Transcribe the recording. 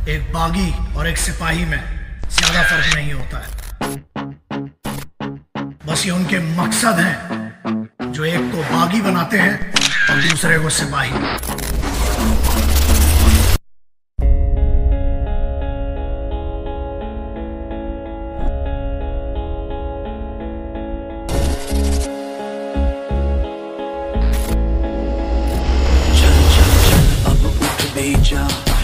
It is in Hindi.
एक बागी और एक सिपाही में ज्यादा फर्क नहीं होता है। बस ये उनके मकसद हैं जो एक को बागी बनाते हैं और दूसरे को सिपाही। चल चल चल अब उठ भी जा।